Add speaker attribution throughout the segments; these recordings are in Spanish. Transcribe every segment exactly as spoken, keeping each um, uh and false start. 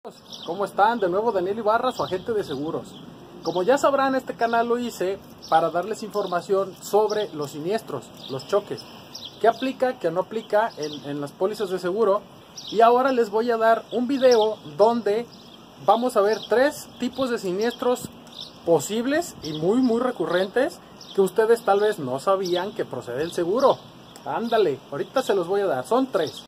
Speaker 1: ¿Cómo están? De nuevo Daniel Ibarra, su agente de seguros. Como ya sabrán, este canal lo hice para darles información sobre los siniestros, los choques. ¿Qué aplica, qué no aplica en, en las pólizas de seguro? Y ahora les voy a dar un video donde vamos a ver tres tipos de siniestros posibles y muy muy recurrentes que ustedes tal vez no sabían que procede el seguro. Ándale, ahorita se los voy a dar, son tres.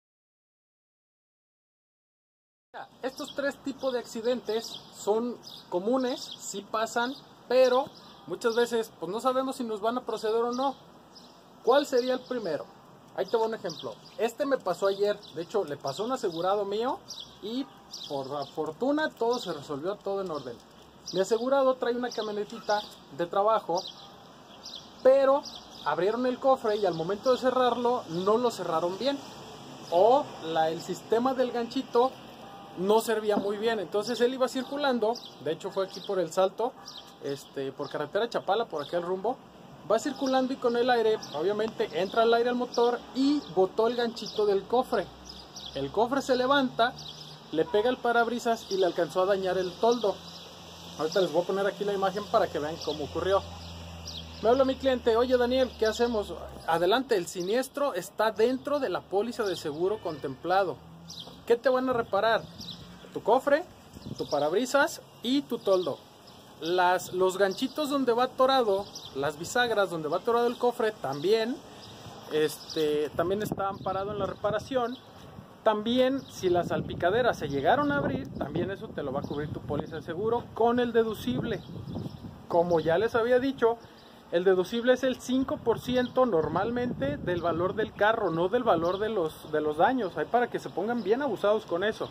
Speaker 1: Estos tres tipos de accidentes son comunes, sí pasan, pero muchas veces pues no sabemos si nos van a proceder o no. ¿Cuál sería el primero? Ahí te voy un ejemplo. Este me pasó ayer, de hecho le pasó a un asegurado mío y por la fortuna todo se resolvió, todo en orden. Mi asegurado trae una camionetita de trabajo, pero abrieron el cofre y al momento de cerrarlo no lo cerraron bien. O la, el sistema del ganchito no servía muy bien, entonces él iba circulando, de hecho fue aquí por el Salto, este, por carretera Chapala, por aquel rumbo, va circulando y con el aire, obviamente entra el aire al motor y botó el ganchito del cofre. El cofre se levanta, le pega el parabrisas y le alcanzó a dañar el toldo. Ahorita les voy a poner aquí la imagen para que vean cómo ocurrió. Me habla mi cliente, oye Daniel, ¿qué hacemos? Adelante, el siniestro está dentro de la póliza de seguro contemplado. ¿Qué te van a reparar? Tu cofre, tu parabrisas y tu toldo. Las, los ganchitos donde va atorado, las bisagras donde va atorado el cofre también, este, también está amparado en la reparación. También si las salpicaderas se llegaron a abrir, también eso te lo va a cubrir tu póliza de seguro con el deducible. Como ya les había dicho, el deducible es el cinco por ciento normalmente del valor del carro, no del valor de los, de los daños. Hay para que se pongan bien abusados con eso.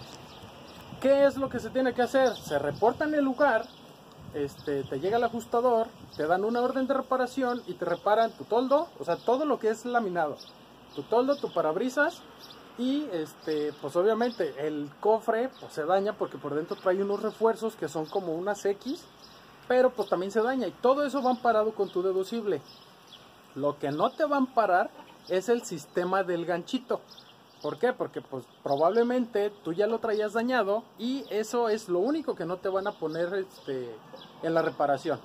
Speaker 1: ¿Qué es lo que se tiene que hacer? Se reporta en el lugar, este, te llega el ajustador, te dan una orden de reparación y te reparan tu toldo, o sea, todo lo que es laminado. Tu toldo, tu parabrisas y este, pues obviamente el cofre pues, se daña porque por dentro trae unos refuerzos que son como unas X. Pero pues también se daña y todo eso va amparado con tu deducible. Lo que no te va a amparar es el sistema del ganchito. ¿Por qué? Porque pues probablemente tú ya lo traías dañado y eso es lo único que no te van a poner este, en la reparación.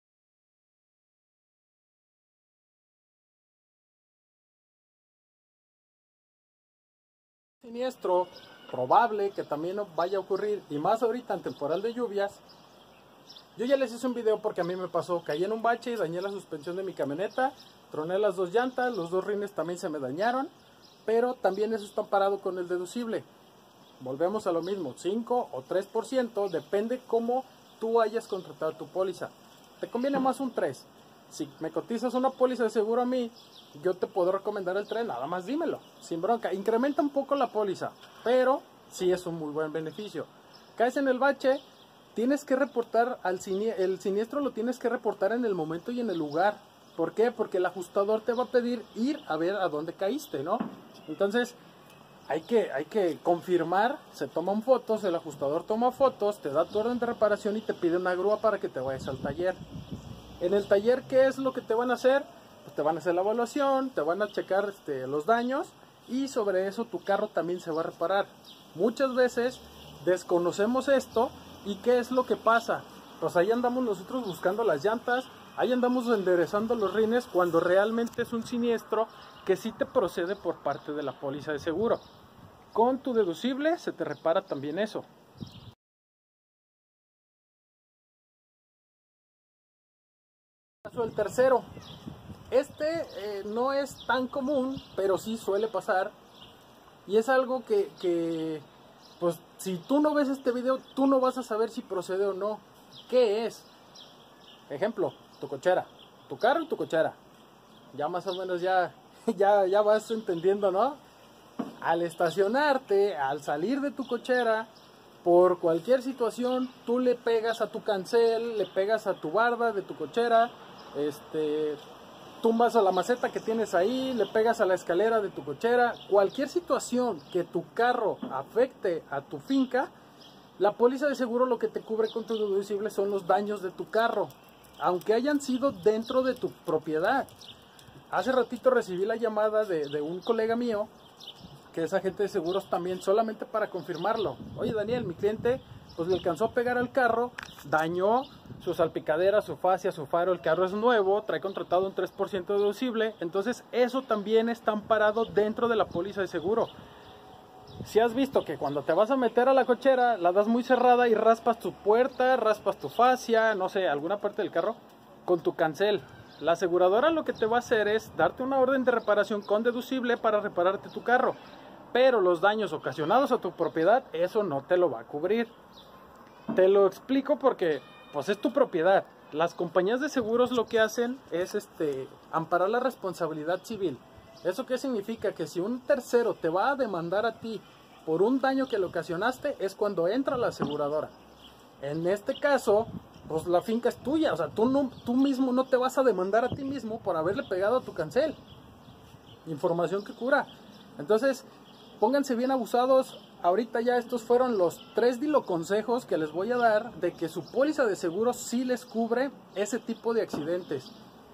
Speaker 1: Siniestro probable que también vaya a ocurrir y más ahorita en temporal de lluvias. Yo ya les hice un video porque a mí me pasó, caí en un bache y dañé la suspensión de mi camioneta, troné las dos llantas, los dos rines también se me dañaron, pero también eso está amparado con el deducible. Volvemos a lo mismo, cinco o tres por ciento, depende cómo tú hayas contratado tu póliza. Te conviene más un tres. Si me cotizas una póliza de seguro a mí, yo te puedo recomendar el tres, nada más dímelo, sin bronca. Incrementa un poco la póliza, pero sí es un muy buen beneficio. Caes en el bache, tienes que reportar al siniestro, el siniestro lo tienes que reportar en el momento y en el lugar. ¿Por qué? Porque el ajustador te va a pedir ir a ver a dónde caíste, ¿no? Entonces, hay que, hay que confirmar, se toman fotos, el ajustador toma fotos, te da tu orden de reparación y te pide una grúa para que te vayas al taller. En el taller, ¿qué es lo que te van a hacer? Pues te van a hacer la evaluación, te van a checar este, los daños y sobre eso tu carro también se va a reparar. Muchas veces desconocemos esto. ¿Y qué es lo que pasa? Pues ahí andamos nosotros buscando las llantas, ahí andamos enderezando los rines cuando realmente es un siniestro que sí te procede por parte de la póliza de seguro. Con tu deducible se te repara también eso. El tercero, este eh, no es tan común, pero sí suele pasar y es algo que... que pues si tú no ves este video, tú no vas a saber si procede o no. ¿Qué es? Ejemplo, tu cochera. Tu carro y tu cochera. Ya más o menos ya, ya, ya vas entendiendo, ¿no? Al estacionarte, al salir de tu cochera, por cualquier situación, tú le pegas a tu cancel, le pegas a tu barda de tu cochera, este... tumbas a la maceta que tienes ahí, le pegas a la escalera de tu cochera, cualquier situación que tu carro afecte a tu finca, la póliza de seguro lo que te cubre con tu deducible son los daños de tu carro, aunque hayan sido dentro de tu propiedad. Hace ratito recibí la llamada de, de un colega mío que es agente de seguros también, solamente para confirmarlo. Oye, Daniel, mi cliente pues le alcanzó a pegar al carro, dañó su salpicadera, su fascia, su faro, el carro es nuevo, trae contratado un tres por ciento deducible, entonces eso también está amparado dentro de la póliza de seguro. Si has visto que cuando te vas a meter a la cochera, la das muy cerrada y raspas tu puerta, raspas tu fascia, no sé, alguna parte del carro, con tu cancel. La aseguradora lo que te va a hacer es darte una orden de reparación con deducible para repararte tu carro. Pero los daños ocasionados a tu propiedad, eso no te lo va a cubrir. Te lo explico porque pues es tu propiedad. Las compañías de seguros lo que hacen es este, amparar la responsabilidad civil. ¿Eso qué significa? Que si un tercero te va a demandar a ti por un daño que le ocasionaste, es cuando entra la aseguradora. En este caso, pues la finca es tuya, o sea, tú, no, tú mismo no te vas a demandar a ti mismo por haberle pegado a tu cancel. Información que cura. Entonces, pónganse bien abusados. Ahorita ya estos fueron los tres diloconsejos que les voy a dar de que su póliza de seguro sí les cubre ese tipo de accidentes.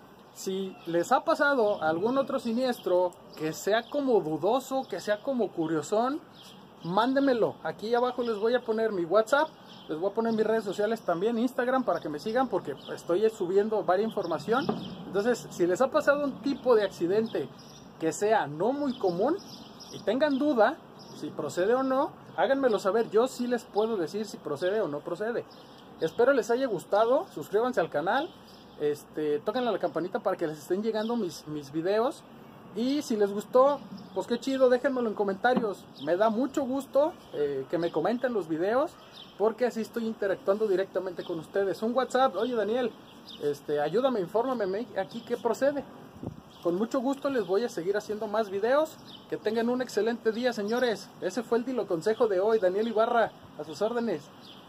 Speaker 1: Si les ha pasado algún otro siniestro que sea como dudoso, que sea como curiosón, mándemelo. Aquí abajo les voy a poner mi WhatsApp, les voy a poner mis redes sociales también, Instagram, para que me sigan porque estoy subiendo varias información. Entonces, si les ha pasado un tipo de accidente que sea no muy común y tengan duda si procede o no, háganmelo saber. Yo sí les puedo decir si procede o no procede. Espero les haya gustado. Suscríbanse al canal. Este, tóquenle a la campanita para que les estén llegando mis, mis videos. Y si les gustó, pues qué chido, déjenmelo en comentarios. Me da mucho gusto eh, que me comenten los videos, porque así estoy interactuando directamente con ustedes. Un WhatsApp, oye Daniel, este, ayúdame, infórmame aquí qué procede. Con mucho gusto les voy a seguir haciendo más videos. Que tengan un excelente día, señores. Ese fue el Dilo Consejo de hoy. Daniel Ibarra, a sus órdenes.